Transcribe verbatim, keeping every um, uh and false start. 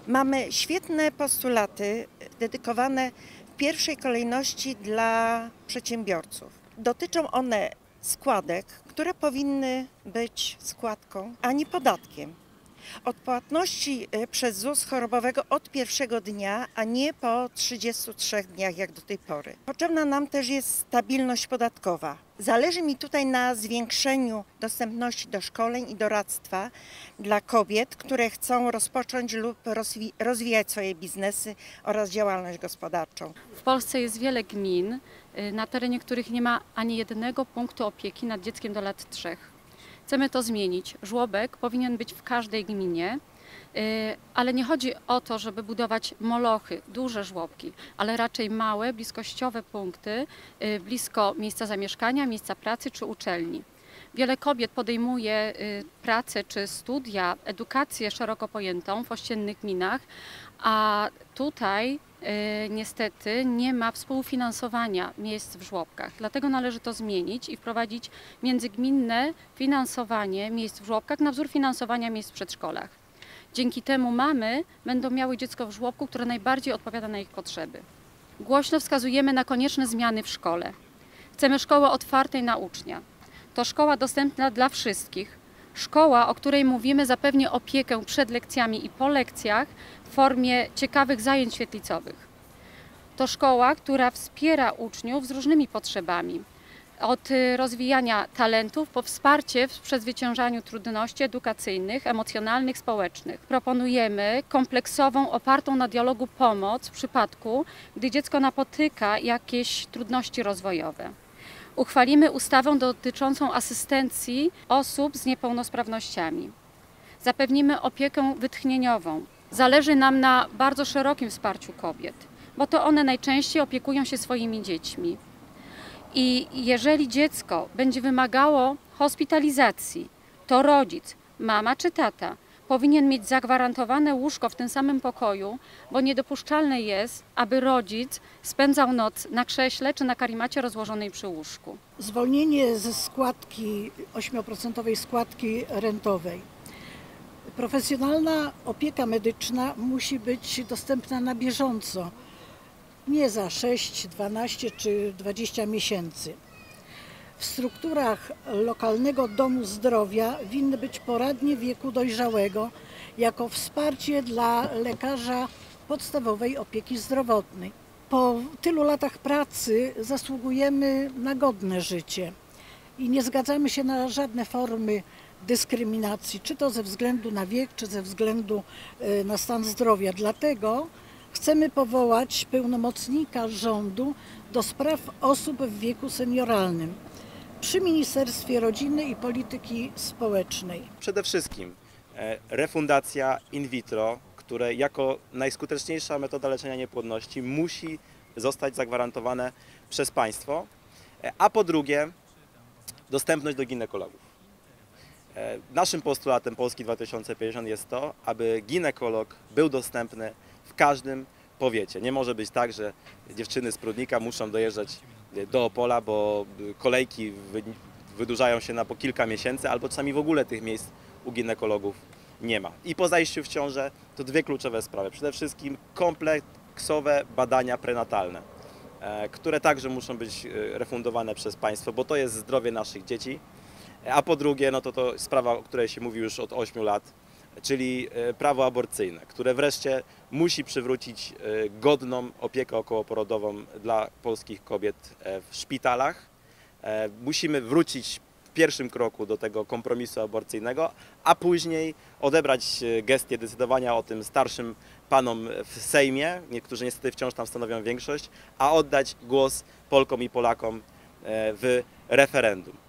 Mamy świetne postulaty dedykowane w pierwszej kolejności dla przedsiębiorców. Dotyczą one składek, które powinny być składką, a nie podatkiem. Odpłatności przez ZUS chorobowego od pierwszego dnia, a nie po trzydziestu trzech dniach jak do tej pory. Potrzebna nam też jest stabilność podatkowa. Zależy mi tutaj na zwiększeniu dostępności do szkoleń i doradztwa dla kobiet, które chcą rozpocząć lub rozwijać swoje biznesy oraz działalność gospodarczą. W Polsce jest wiele gmin, na terenie których nie ma ani jednego punktu opieki nad dzieckiem do lat trzech. Chcemy to zmienić. Żłobek powinien być w każdej gminie, ale nie chodzi o to, żeby budować molochy, duże żłobki, ale raczej małe, bliskościowe punkty, blisko miejsca zamieszkania, miejsca pracy czy uczelni. Wiele kobiet podejmuje pracę czy studia, edukację szeroko pojętą w ościennych gminach, a tutaj niestety nie ma współfinansowania miejsc w żłobkach. Dlatego należy to zmienić i wprowadzić międzygminne finansowanie miejsc w żłobkach na wzór finansowania miejsc w przedszkolach. Dzięki temu mamy będą miały dziecko w żłobku, które najbardziej odpowiada na ich potrzeby. Głośno wskazujemy na konieczne zmiany w szkole. Chcemy szkoły otwartej na ucznia. To szkoła dostępna dla wszystkich. Szkoła, o której mówimy, zapewni opiekę przed lekcjami i po lekcjach w formie ciekawych zajęć świetlicowych. To szkoła, która wspiera uczniów z różnymi potrzebami. Od rozwijania talentów po wsparcie w przezwyciężaniu trudności edukacyjnych, emocjonalnych, społecznych. Proponujemy kompleksową, opartą na dialogu pomoc w przypadku, gdy dziecko napotyka jakieś trudności rozwojowe. Uchwalimy ustawę dotyczącą asystencji osób z niepełnosprawnościami. Zapewnimy opiekę wytchnieniową. Zależy nam na bardzo szerokim wsparciu kobiet, bo to one najczęściej opiekują się swoimi dziećmi. I jeżeli dziecko będzie wymagało hospitalizacji, to rodzic, mama czy tata powinien mieć zagwarantowane łóżko w tym samym pokoju, bo niedopuszczalne jest, aby rodzic spędzał noc na krześle czy na karimacie rozłożonej przy łóżku. Zwolnienie ze składki, ośmioprocentowej składki rentowej. Profesjonalna opieka medyczna musi być dostępna na bieżąco, nie za sześć, dwanaście czy dwadzieścia miesięcy. W strukturach lokalnego domu zdrowia winny być poradnie wieku dojrzałego jako wsparcie dla lekarza podstawowej opieki zdrowotnej. Po tylu latach pracy zasługujemy na godne życie i nie zgadzamy się na żadne formy dyskryminacji, czy to ze względu na wiek, czy ze względu na stan zdrowia. Dlatego chcemy powołać pełnomocnika rządu do spraw osób w wieku senioralnym przy Ministerstwie Rodziny i Polityki Społecznej. Przede wszystkim refundacja in vitro, które jako najskuteczniejsza metoda leczenia niepłodności musi zostać zagwarantowane przez państwo, a po drugie dostępność do ginekologów. Naszym postulatem Polski dwa tysiące pięćdziesiąt jest to, aby ginekolog był dostępny w każdym powiecie. Nie może być tak, że dziewczyny z Prudnika muszą dojeżdżać do Opola, bo kolejki wydłużają się na po kilka miesięcy, albo czasami w ogóle tych miejsc u ginekologów nie ma. I po zajściu w ciążę to dwie kluczowe sprawy. Przede wszystkim kompleksowe badania prenatalne, które także muszą być refundowane przez państwo, bo to jest zdrowie naszych dzieci. A po drugie, no to to sprawa, o której się mówi już od ośmiu lat, czyli prawo aborcyjne, które wreszcie musi przywrócić godną opiekę okołoporodową dla polskich kobiet w szpitalach. Musimy wrócić w pierwszym kroku do tego kompromisu aborcyjnego, a później odebrać gestię decydowania o tym starszym panom w Sejmie, niektórzy niestety wciąż tam stanowią większość, a oddać głos Polkom i Polakom w referendum.